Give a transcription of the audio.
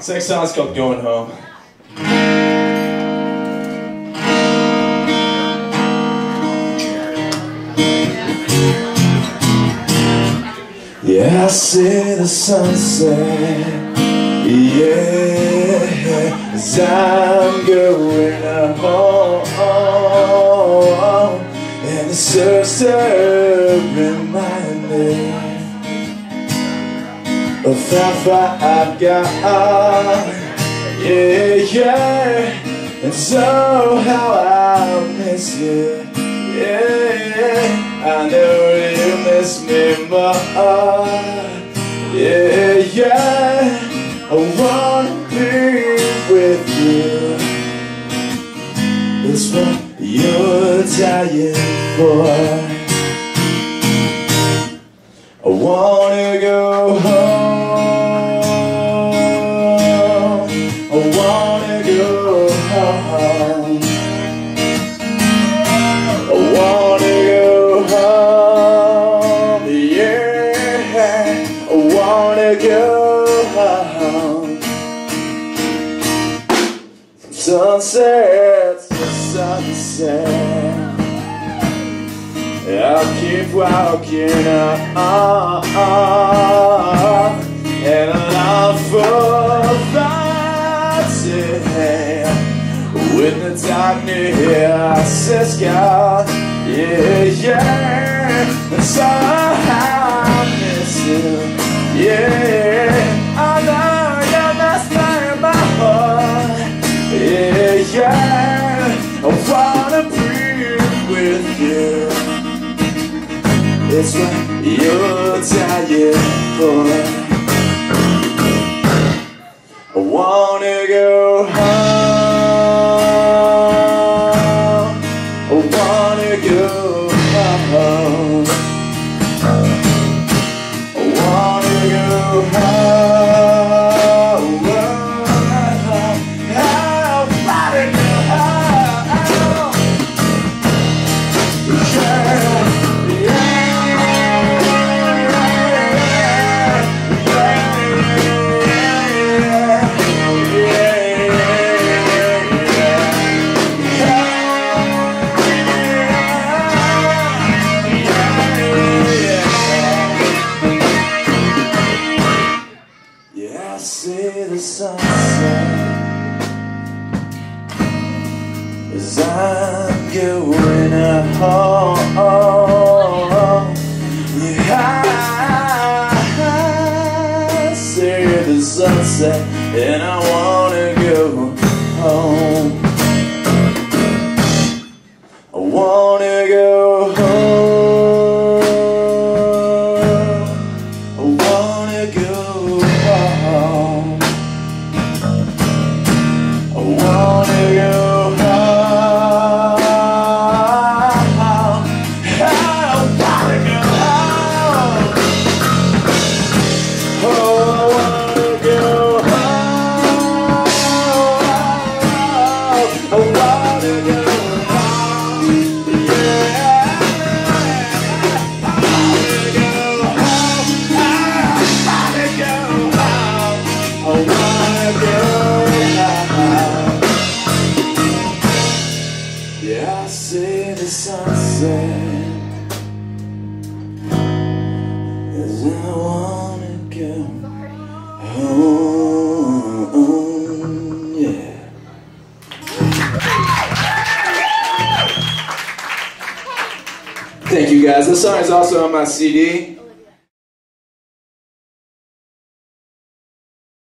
This next song's called Going Home. Yeah, I see the sunset, yeah, as I'm going home, and it serves to remind me of how far I've got, yeah, and so how I miss you, yeah. I know you miss me more, yeah. I wanna be with you. It's what you're dying for. I wanna go home. I wanna go home. I wanna go home, yeah. I wanna go home. From sunset to sunset, I'll keep walking on, and I'll fighting when the darkness is gone, yeah. And so I miss you, yeah. I know you're not staying my heart, yeah. I wanna be with you. It's what you're dying for. I wanna go home. I wanna go home. I wanna go home. I wanna go home. Yeah, I see the sunset as I'm going home. Yeah, I see the sunset and I wanna go home. I wanna go home. I wanna go home. I wanna go home. I wanna go home. Oh, I wanna go home. I wanna go home. Yeah. I wanna go home. I wanna go home. Yeah, I see the sunset as I wanna go home, yeah. Thank you guys. This song is also on my CD.